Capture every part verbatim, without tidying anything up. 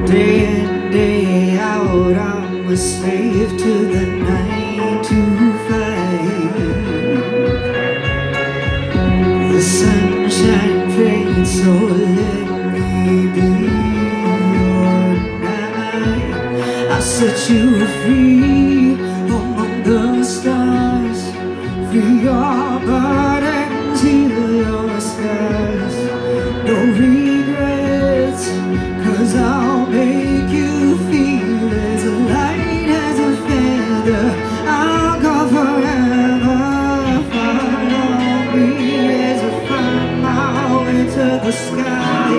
Day in, day out, I'm a slave to the nine to five. The sunshine fades, so let me be your night. I'll set you free among the stars. Free your burdens, heal your scars. No regrets, 'cause I'll make you feel as light as a feather. I'll go forever. Follow me as I find my way to the sky.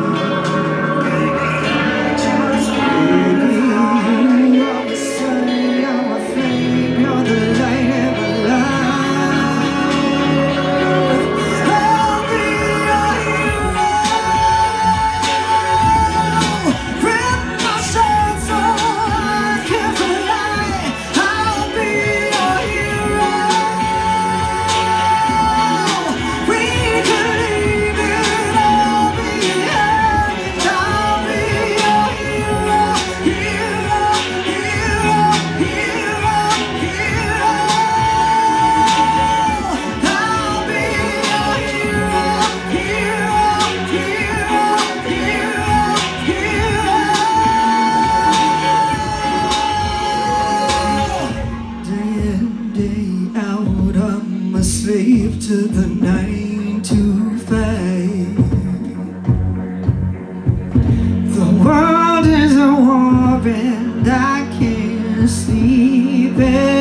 Slave to the nine to five. The world is a war and I can't sleep.